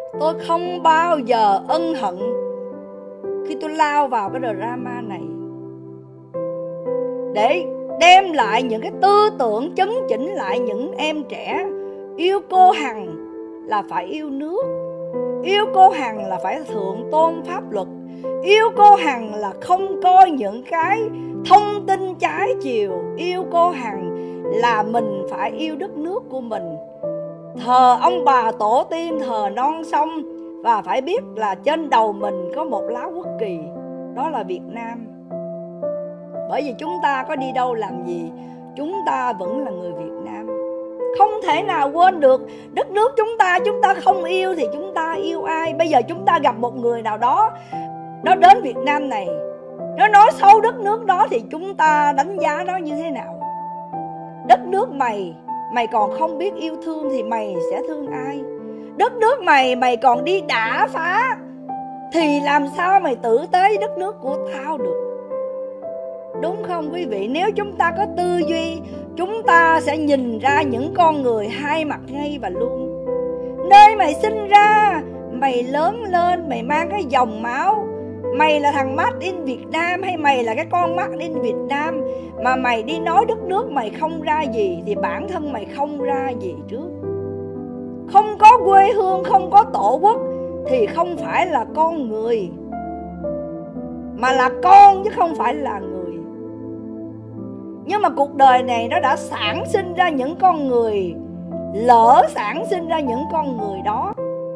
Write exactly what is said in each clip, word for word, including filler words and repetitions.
Tôi không bao giờ ân hận khi tôi lao vào cái drama này, để đem lại những cái tư tưởng, chấn chỉnh lại những em trẻ. Yêu cô Hằng là phải yêu nước, yêu cô Hằng là phải thượng tôn pháp luật, yêu cô Hằng là không coi những cái thông tin trái chiều, yêu cô Hằng là mình phải yêu đất nước của mình, thờ ông bà tổ tiên, thờ non sông, và phải biết là trên đầu mình có một lá quốc kỳ, đó là Việt Nam. Bởi vì chúng ta có đi đâu làm gì, chúng ta vẫn là người Việt Nam. Không thể nào quên được đất nước chúng ta. Chúng ta không yêu thì chúng ta yêu ai? Bây giờ chúng ta gặp một người nào đó, nó đến Việt Nam này, nó nói xấu đất nước đó, thì chúng ta đánh giá nó như thế nào? Đất nước mày, mày còn không biết yêu thương thì mày sẽ thương ai? Đất nước mày, mày còn đi đả phá thì làm sao mày tử tế đất nước của tao được? Đúng không quý vị? Nếu chúng ta có tư duy, chúng ta sẽ nhìn ra những con người hai mặt ngay và luôn. Nơi mày sinh ra, mày lớn lên, mày mang cái dòng máu, mày là thằng made in Việt Nam hay mày là cái con made in Việt Nam, mà mày đi nói đất nước mày không ra gì, thì bản thân mày không ra gì trước. Không có quê hương, không có tổ quốc thì không phải là con người, mà là con chứ không phải là người. Nhưng mà cuộc đời này nó đã sản sinh ra những con người, lỡ sản sinh ra những con người đó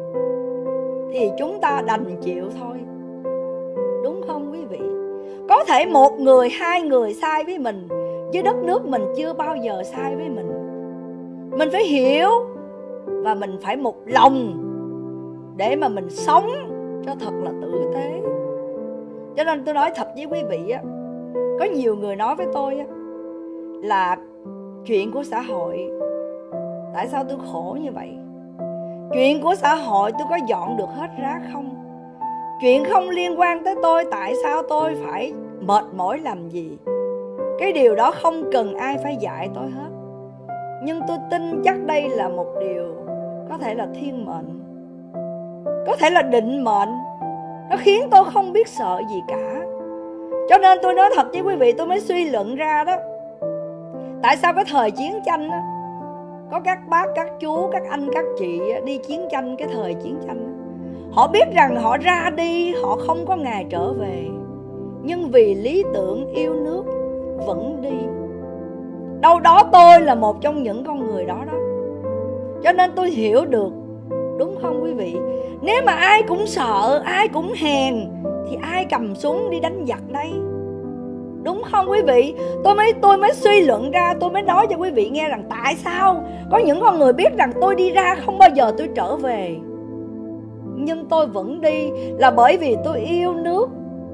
thì chúng ta đành chịu thôi. Đúng không quý vị? Có thể một người, hai người sai với mình, chứ đất nước mình chưa bao giờ sai với mình. Mình phải hiểu và mình phải một lòng để mà mình sống cho thật là tử tế. Cho nên tôi nói thật với quý vị á, có nhiều người nói với tôi á, là chuyện của xã hội, tại sao tôi khổ như vậy? Chuyện của xã hội tôi có dọn được hết rác không? Chuyện không liên quan tới tôi, tại sao tôi phải mệt mỏi làm gì? Cái điều đó không cần ai phải dạy tôi hết. Nhưng tôi tin chắc đây là một điều có thể là thiên mệnh, có thể là định mệnh. Nó khiến tôi không biết sợ gì cả. Cho nên tôi nói thật với quý vị, tôi mới suy luận ra đó, tại sao cái thời chiến tranh đó, có các bác, các chú, các anh, các chị đi chiến tranh, cái thời chiến tranh, họ biết rằng họ ra đi, họ không có ngày trở về, nhưng vì lý tưởng yêu nước vẫn đi. Đâu đó tôi là một trong những con người đó đó. Cho nên tôi hiểu được, đúng không quý vị? Nếu mà ai cũng sợ, ai cũng hèn, thì ai cầm súng đi đánh giặc đây? Đúng không quý vị? Tôi mới tôi mới suy luận ra, tôi mới nói cho quý vị nghe rằng tại sao có những con người biết rằng tôi đi ra không bao giờ tôi trở về, nhưng tôi vẫn đi, là bởi vì tôi yêu nước.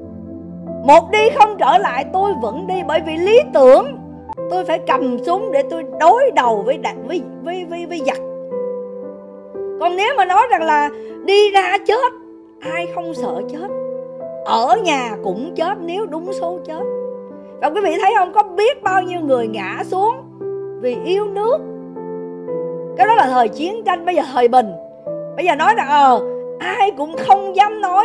Một đi không trở lại tôi vẫn đi, bởi vì lý tưởng tôi phải cầm súng để tôi đối đầu với đạn, với với với với giặc. Còn nếu mà nói rằng là đi ra chết, ai không sợ chết? Ở nhà cũng chết nếu đúng số chết. Và quý vị thấy không, có biết bao nhiêu người ngã xuống vì yêu nước. Cái đó là thời chiến tranh. Bây giờ thời bình, bây giờ nói rằng ờ ai cũng không dám nói,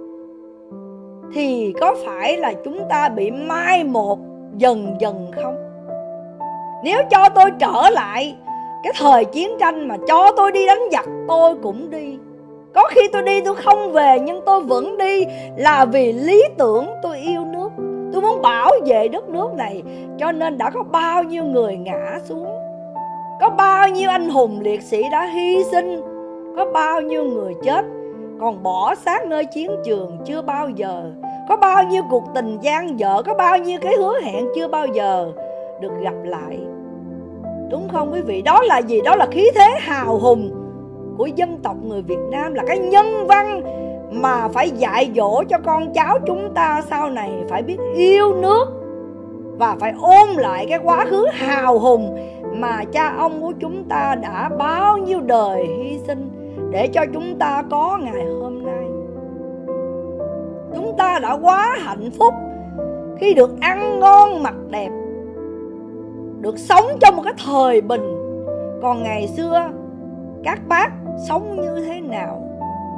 thì có phải là chúng ta bị mai một dần dần không? Nếu cho tôi trở lại cái thời chiến tranh mà cho tôi đi đánh giặc, tôi cũng đi. Có khi tôi đi tôi không về, nhưng tôi vẫn đi, là vì lý tưởng tôi yêu nước. Tôi muốn bảo vệ đất nước này. Cho nên đã có bao nhiêu người ngã xuống, có bao nhiêu anh hùng liệt sĩ đã hy sinh, có bao nhiêu người chết còn bỏ xác nơi chiến trường chưa bao giờ, có bao nhiêu cuộc tình gian dở, có bao nhiêu cái hứa hẹn chưa bao giờ được gặp lại. Đúng không quý vị? Đó là gì? Đó là khí thế hào hùng của dân tộc người Việt Nam, là cái nhân văn mà phải dạy dỗ cho con cháu chúng ta sau này phải biết yêu nước, và phải ôm lại cái quá khứ hào hùng mà cha ông của chúng ta đã bao nhiêu đời hy sinh để cho chúng ta có ngày hôm nay. Chúng ta đã quá hạnh phúc khi được ăn ngon mặc đẹp, được sống trong một cái thời bình. Còn ngày xưa các bác sống như thế nào?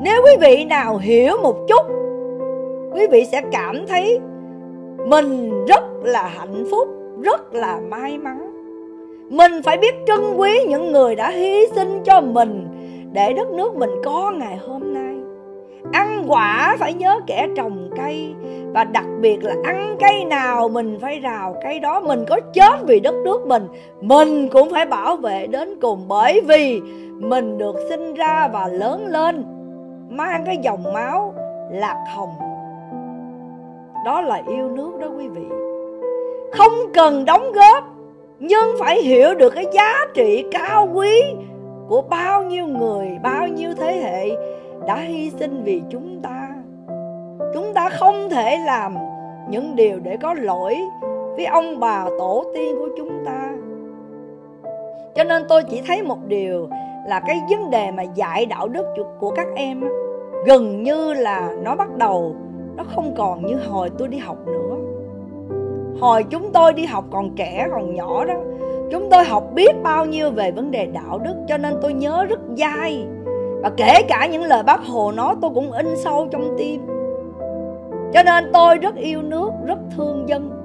Nếu quý vị nào hiểu một chút, quý vị sẽ cảm thấy mình rất là hạnh phúc, rất là may mắn. Mình phải biết trân quý những người đã hy sinh cho mình để đất nước mình có ngày hôm nay. Ăn quả phải nhớ kẻ trồng cây, và đặc biệt là ăn cây nào mình phải rào cây đó. Mình có chết vì đất nước mình, mình cũng phải bảo vệ đến cùng. Bởi vì mình được sinh ra và lớn lên mang cái dòng máu lạc hồng. Đó là yêu nước đó quý vị. Không cần đóng góp, nhưng phải hiểu được cái giá trị cao quý của bao nhiêu người, bao nhiêu thế hệ đã hy sinh vì chúng ta. Chúng ta không thể làm những điều để có lỗi với ông bà tổ tiên của chúng ta. Cho nên tôi chỉ thấy một điều là cái vấn đề mà dạy đạo đức của các em á, gần như là nó bắt đầu, nó không còn như hồi tôi đi học nữa. Hồi chúng tôi đi học còn trẻ, còn nhỏ đó, chúng tôi học biết bao nhiêu về vấn đề đạo đức, cho nên tôi nhớ rất dai. Và kể cả những lời Bác Hồ nói tôi cũng in sâu trong tim. Cho nên tôi rất yêu nước, rất thương dân.